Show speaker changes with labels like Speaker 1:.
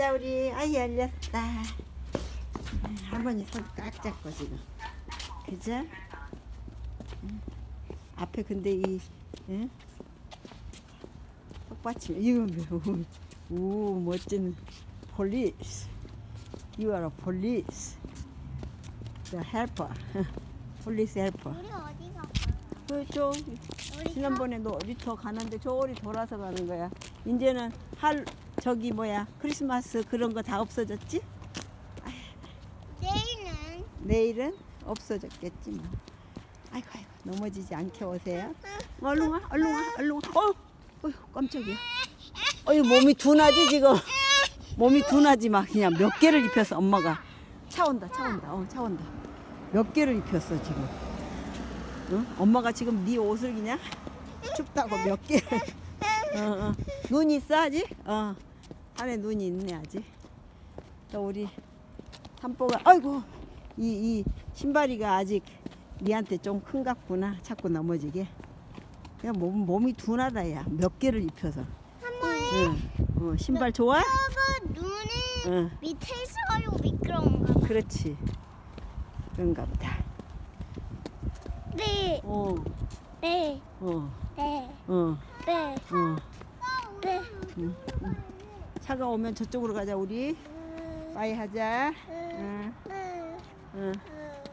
Speaker 1: 가자 우리. 아이 열렸다. 할머니 손 꽉 잡고 지금. 그죠? 앞에 근데 이 턱받침 이거 오 멋진 police. You are a police. The helper. police helper.
Speaker 2: 우리 어디 가?
Speaker 1: 그저 지난번에 놀이터 가는데 저리 돌아서 가는 거야. 이제는 저기 뭐야 크리스마스 그런 거 다 없어졌지? 내일은 없어졌겠지 뭐. 아이고 넘어지지 않게 오세요. 얼른 와. 어휴 깜짝이야. 어휴 몸이 둔하지 지금. 몸이 둔하지 막 그냥 몇 개를 입혀서 엄마가 차 온다. 차 온다. 몇 개를 입혔어 지금. 응? 엄마가 지금 네 옷을 그냥 춥다고 몇 개를. 눈 있어 아직? 안에 눈이 있네 아직. 또 우리 산보가 아이고 이 신발이가 아직 니한테 좀 큰 같구나. 자꾸 넘어지게. 그냥 몸이 둔하다 야. 몇 개를 입혀서. 신발 좋아?
Speaker 2: 저거 눈이 밑에 있어가지고 미끄러운가 봐.
Speaker 1: 그렇지. 그런가 보다.
Speaker 2: 네. 네.
Speaker 1: 차가 오면 저쪽으로 가자 우리. 빠이 하자.